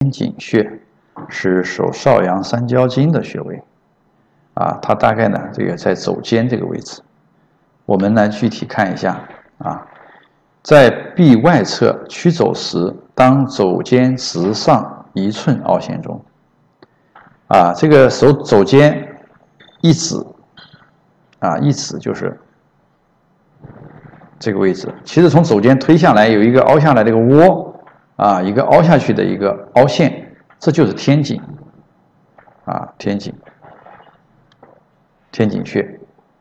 天井穴是手少阳三焦经的穴位啊，它大概呢这个在肘尖这个位置。我们来具体看一下啊，在臂外侧屈肘时，当肘尖直上1寸凹陷中啊，这个肘尖一指啊，一指就是这个位置。其实从肘尖推下来有一个凹下来的一个窝啊，一个凹下去的一个凹陷，这就是天井啊，天井穴。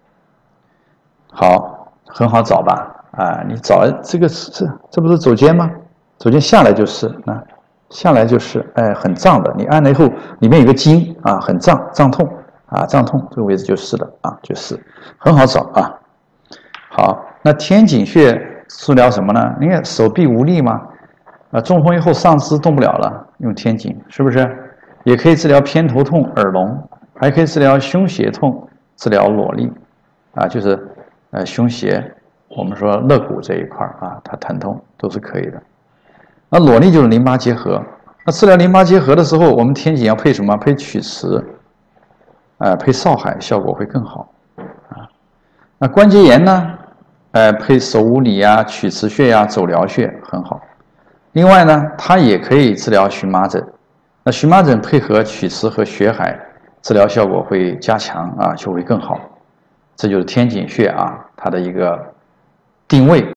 好，很好找吧？啊，你找这个这不是肘尖吗？肘尖下来就是啊，下来就是很胀的。你按了以后，里面有个筋啊，很胀，胀痛啊，胀痛，这个位置就是的啊，就是很好找啊。好，那天井穴治疗什么呢？你看手臂无力吗？中风以后上肢动不了了，用天井是不是？也可以治疗偏头痛、耳聋，还可以治疗胸胁痛，治疗裸力啊，就是胸胁，我们说肋骨这一块啊，它疼痛都是可以的。那裸力就是淋巴结核，那治疗淋巴结核的时候，我们天井要配什么？配曲池，配少海，效果会更好啊。那关节炎呢？配手无里呀、曲池穴呀、肘髎穴很好。另外呢，它也可以治疗荨麻疹。那荨麻疹配合曲池和血海，治疗效果会加强啊，就会更好。这就是天井穴啊，它的一个定位。